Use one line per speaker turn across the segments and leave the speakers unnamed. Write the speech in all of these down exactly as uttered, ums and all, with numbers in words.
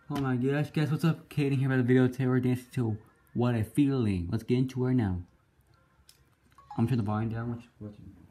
Oh my gosh, guys, what's up? Kaden here by the video. Today we're dancing to What a Feeling. Let's get into it now. I'm gonna turn the volume down. Which, which,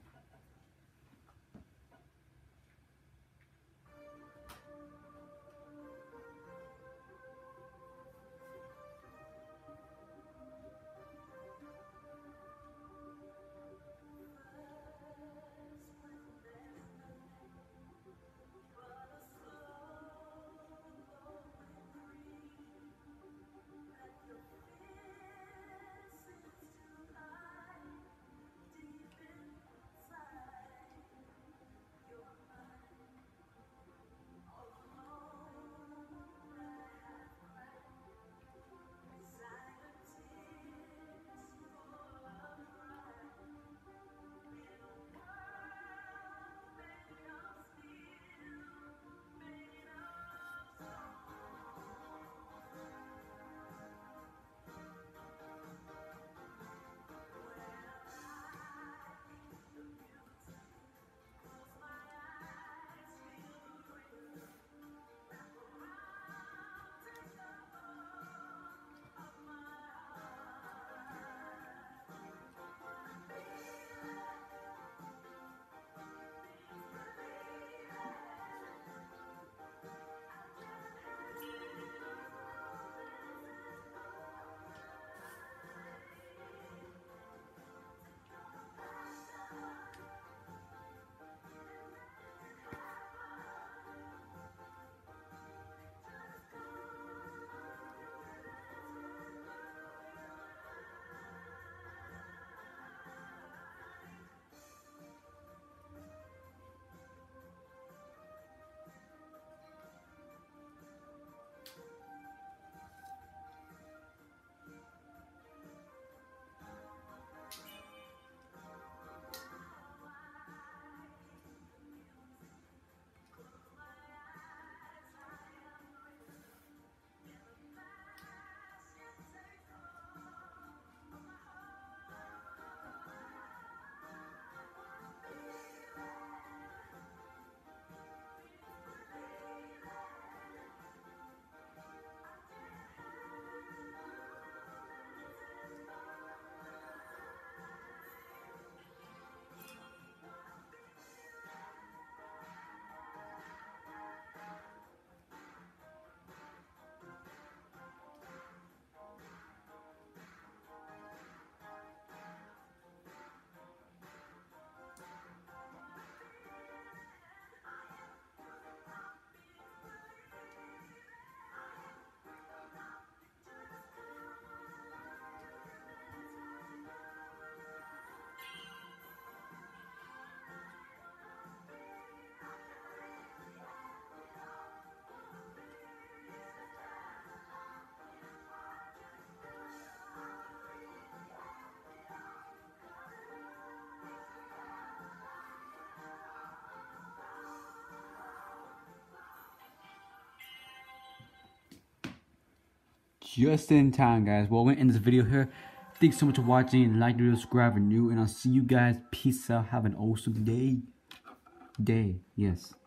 just in time, guys. Well, we're gonna end this video here. Thanks so much for watching. Like the video, subscribe if you're new, and I'll see you guys. Peace out. Have an awesome day. Day, yes.